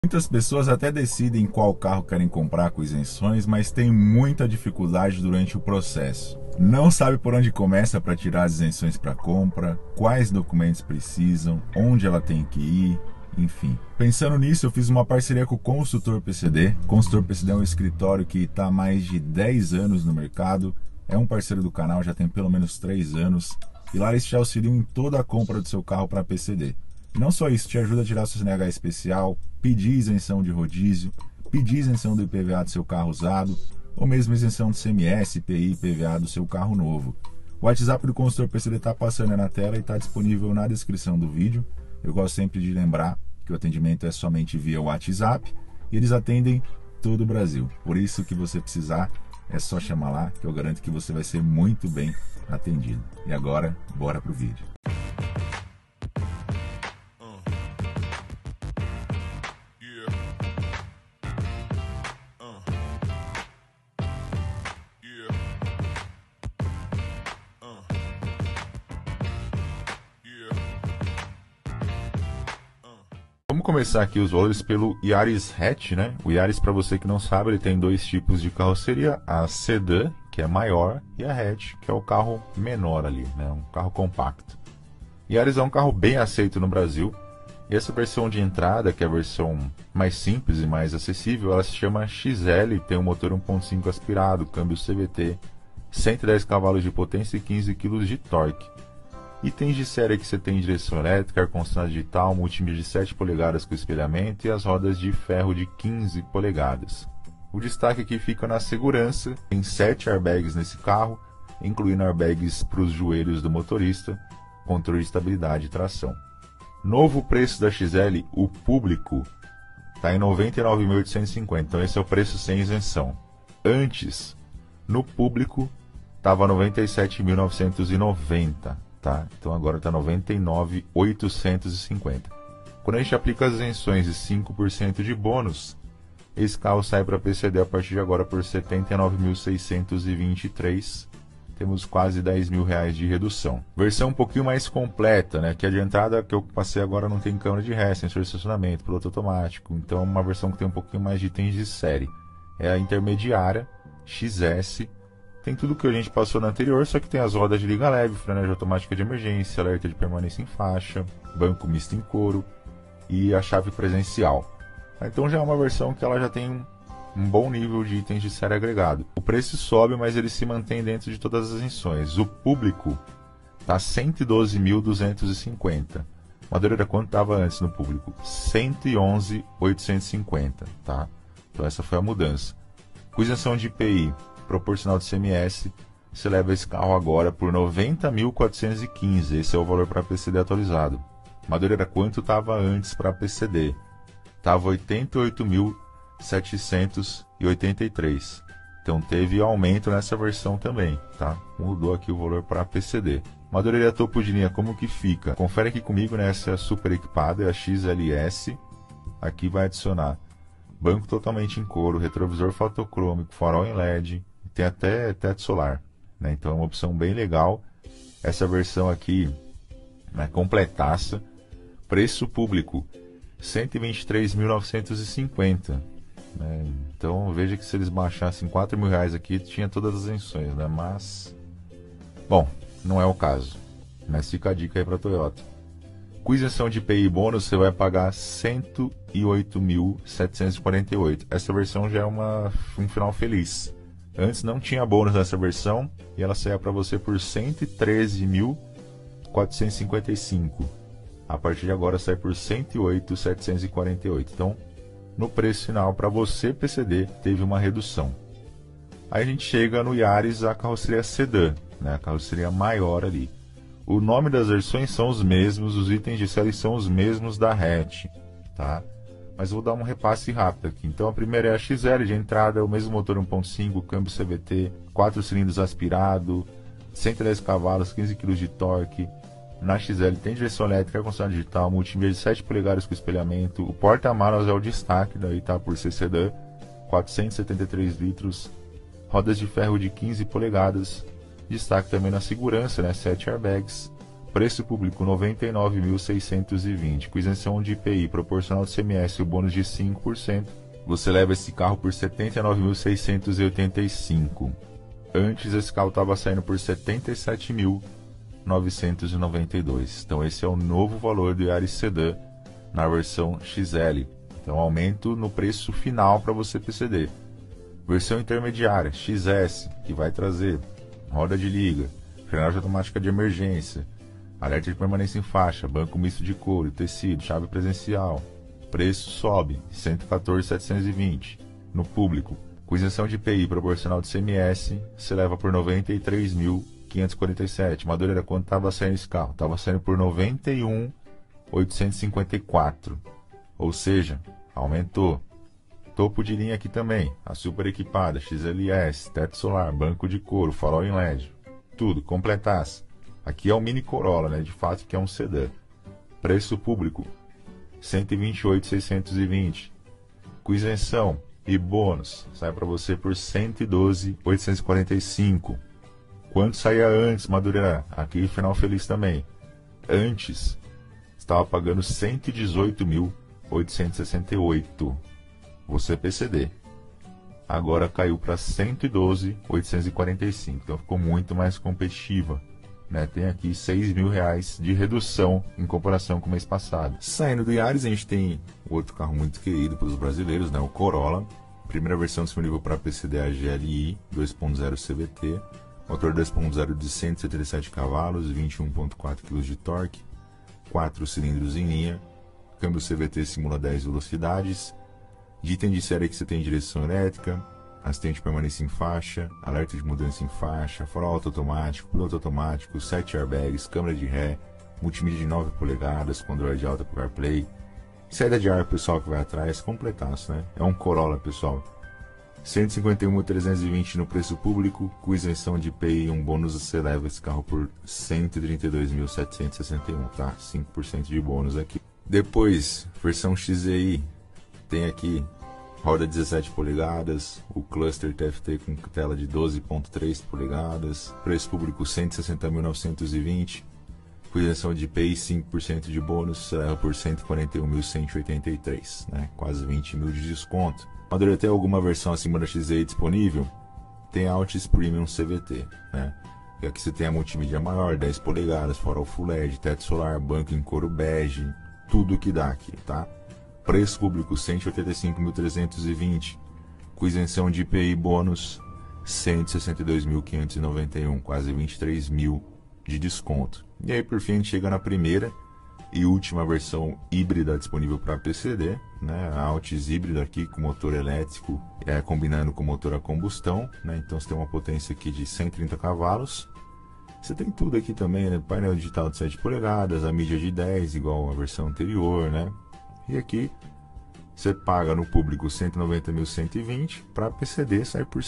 Muitas pessoas até decidem qual carro querem comprar com isenções, mas tem muita dificuldade durante o processo. Não sabe por onde começa para tirar as isenções para compra, quais documentos precisam, onde ela tem que ir, enfim. Pensando nisso, eu fiz uma parceria com o Consultor PCD. O Consultor PCD é um escritório que está há mais de 10 anos no mercado, é um parceiro do canal, já tem pelo menos 3 anos, e lá eles te auxiliam em toda a compra do seu carro para PCD. E não só isso, te ajuda a tirar seu CNH especial, pedir isenção de rodízio, pedir isenção do IPVA do seu carro usado, ou mesmo isenção do CMS, IPI, IPVA do seu carro novo. O WhatsApp do Consultor PCD está passando aí na tela e está disponível na descrição do vídeo. Eu gosto sempre de lembrar que o atendimento é somente via WhatsApp e eles atendem todo o Brasil. Por isso que você precisar, é só chamar lá que eu garanto que você vai ser muito bem atendido. E agora, bora pro vídeo. Vamos começar aqui os valores pelo Yaris Hatch, né? O Yaris, para você que não sabe, ele tem dois tipos de carroceria, a sedã, que é maior, e a hatch, que é o carro menor ali, né? Um carro compacto. Yaris é um carro bem aceito no Brasil, e essa versão de entrada, que é a versão mais simples e mais acessível, ela se chama XL, tem um motor 1.5 aspirado, câmbio CVT, 110 cavalos de potência e 15 kg de torque. Itens de série que você tem direção elétrica, ar-condicionado digital, multimídia de 7 polegadas com espelhamento e as rodas de ferro de 15 polegadas. O destaque aqui fica na segurança, tem 7 airbags nesse carro, incluindo airbags para os joelhos do motorista, controle de estabilidade e tração. Novo preço da XL, o público, está em R$ 99.850, então esse é o preço sem isenção. Antes, no público, estava R$ 97.990. Tá? Então agora está 99.850. Quando a gente aplica as isenções e 5% de bônus, esse carro sai para PCD a partir de agora por 79.623. Temos quase R$ 10.000 de redução. Versão um pouquinho mais completa, né? Que a de entrada que eu passei agora não tem câmera de ré, sensor de estacionamento, piloto automático. Então é uma versão que tem um pouquinho mais de itens de série. É a intermediária, XS. Tem tudo que a gente passou na anterior, só que tem as rodas de liga leve, frenagem automática de emergência, alerta de permanência em faixa, banco misto em couro e a chave presencial. Então já é uma versão que ela já tem um bom nível de itens de série agregado. O preço sobe, mas ele se mantém dentro de todas as isenções. O público está 112.250. Madureira quanto estava antes no público? 111.850, tá? Então essa foi a mudança. Com isenção de IPI proporcional de CMS, você leva esse carro agora por 90.415. Esse é o valor para PCD atualizado. Madureira quanto estava antes para PCD? Estava 88.783. Então teve aumento nessa versão também, tá? Mudou aqui o valor para PCD. Madureira topo de linha, como que fica? Confere aqui comigo nessa super equipada, é a XLS. Aqui vai adicionar banco totalmente em couro, retrovisor fotocrômico, farol em LED, tem até teto solar, né? Então é uma opção bem legal. Essa versão aqui, né, completaça. Preço público R$ 123.950, né? Então veja que se eles baixassem R$ 4.000 aqui, tinha todas as isenções, né? Mas, bom, não é o caso, mas fica a dica aí para a Toyota. Com isenção de IPI e bônus, você vai pagar R$ 108.748. Essa versão já é um final feliz. Antes não tinha bônus nessa versão e ela saía para você por R$ 113.455. A partir de agora sai por R$ 108.748. Então, no preço final para você PCD teve uma redução. Aí a gente chega no Yaris, a carroceria sedã, né? A carroceria maior ali. O nome das versões são os mesmos, os itens de série são os mesmos da hatch, tá? Mas vou dar um repasse rápido aqui. Então a primeira é a XL de entrada, o mesmo motor 1.5, câmbio CVT, 4 cilindros aspirado, 110 cavalos, 15 kg de torque. Na XL tem direção elétrica, ar-condicionado digital, multimídia de 7 polegadas com espelhamento. O porta-malas é o destaque, daí tá por ser sedã, 473 litros, rodas de ferro de 15 polegadas. Destaque também na segurança, né? 7 airbags, Preço público 99.620, com isenção de IPI, proporcional de CMS e o bônus de 5%, você leva esse carro por 79.685. Antes esse carro estava saindo por 77.992. Então esse é o novo valor do Yaris Sedan na versão XL. Então aumento no preço final para você PCD. Versão intermediária XS, que vai trazer roda de liga, frenagem automática de emergência, alerta de permanência em faixa, banco misto de couro e tecido, chave presencial. Preço sobe, 114.720. No público, com isenção de IPI proporcional de CMS, você leva por 93.547. Madureira, quanto estava saindo esse carro? Estava saindo por 91.854. Ou seja, aumentou. Topo de linha aqui também, a super equipada, XLS, teto solar, banco de couro, farol em LED. Tudo, completasse. Aqui é o Mini Corolla, né? De fato que é um sedã. Preço público 128.620. Com isenção e bônus, sai para você por 112.845. Quanto saía antes, Madureira? Aqui final feliz também. Antes, estava pagando 118.868. Você PCD. Agora caiu para 112.845. Então ficou muito mais competitiva. Né, tem aqui R$6.000 de redução em comparação com o mês passado. Saindo do Yaris, a gente tem outro carro muito querido pelos brasileiros, né, o Corolla. Primeira versão disponível para PCD a GLI 2.0 CVT, motor 2.0 de 177 cavalos, 21.4 kg de torque, 4 cilindros em linha, câmbio CVT simula 10 velocidades, de item de série que você tem direção elétrica, assistente de permanência em faixa, alerta de mudança em faixa, farol automático, piloto automático, 7 airbags, câmera de ré, multimídia de 9 polegadas, com Android Auto com CarPlay, saída de ar pessoal que vai atrás, completaço, né? É um Corolla, pessoal. 151.320 no preço público, com isenção de IPI e um bônus, você leva esse carro por 132.761, tá? 5% de bônus aqui. Depois, versão XEI, tem aqui roda 17 polegadas, o cluster TFT com tela de 12.3 polegadas, preço público 160.920, com isenção de IPI 5% de bônus, leva por 141.183, né? Quase 20 mil de desconto. Madureira, tem alguma versão acima da XE disponível? Tem a Altis Premium CVT, né? E aqui você tem a multimídia maior, 10 polegadas, farol Full LED, teto solar, banco em couro bege, tudo que dá aqui, tá? Preço público 185.320, com isenção de IPI bônus 162.591, quase 23 mil de desconto. E aí por fim a gente chega na primeira e última versão híbrida disponível para PCD, né? A Altis híbrida aqui com motor elétrico, combinando com motor a combustão, né? Então você tem uma potência aqui de 130 cavalos. Você tem tudo aqui também, né? Painel digital de 7 polegadas, a mídia de 10 igual a versão anterior, né? E aqui você paga no público 190.120, para PCD sai por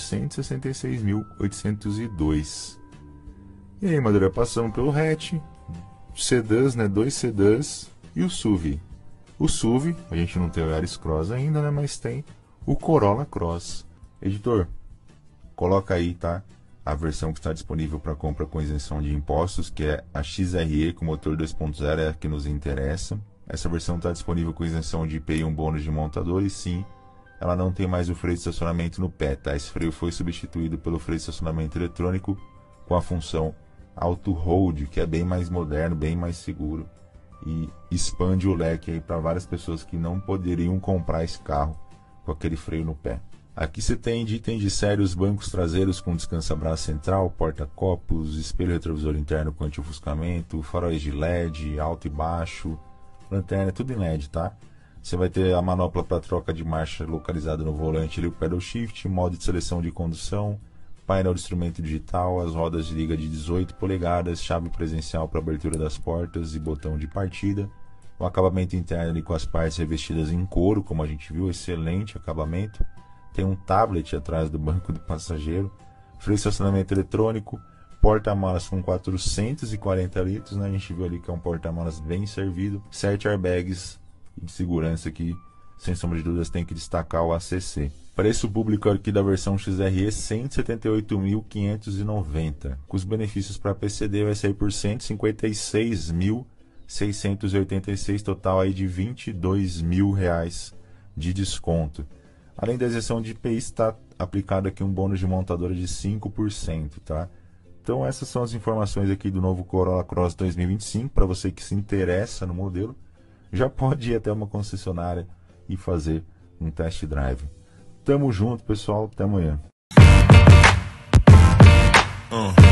166.802. E aí, Madureira, passamos pelo hatch, sedãs, né, 2 sedãs e o SUV. O SUV, a gente não tem o Yaris Cross ainda, né, mas tem o Corolla Cross. Editor, coloca aí, tá? A versão que está disponível para compra com isenção de impostos, que é a XRE com motor 2.0, é a que nos interessa. Essa versão está disponível com isenção de IPI e um bônus de montador, e sim, ela não tem mais o freio de estacionamento no pé, tá? Esse freio foi substituído pelo freio de estacionamento eletrônico com a função Auto Hold, que é bem mais moderno, bem mais seguro e expande o leque aí para várias pessoas que não poderiam comprar esse carro com aquele freio no pé. Aqui você tem de item de série os bancos traseiros com descansa-braço central, porta-copos, espelho retrovisor interno com anti-ofuscamento, faróis de LED, alto e baixo, lanterna, tudo em LED, tá? Você vai ter a manopla para troca de marcha localizada no volante, ali, o pedal shift, modo de seleção de condução, painel de instrumento digital, as rodas de liga de 18 polegadas, chave presencial para abertura das portas e botão de partida, o acabamento interno ali com as partes revestidas em couro, como a gente viu, excelente acabamento. Tem um tablet atrás do banco do passageiro, freio de estacionamento eletrônico, porta-malas com 440 litros, né? A gente viu ali que é um porta-malas bem servido, 7 airbags de segurança aqui, sem sombra de dúvidas, tem que destacar o ACC. Preço público aqui da versão XRE, R$ 178.590. Com os benefícios para PCD vai sair por R$ 156.686, total aí de R$ 22.000 de desconto. Além da isenção de IPI, está aplicado aqui um bônus de montadora de 5%, tá? Então essas são as informações aqui do novo Corolla Cross 2025, para você que se interessa no modelo, já pode ir até uma concessionária e fazer um test drive. Tamo junto, pessoal, até amanhã.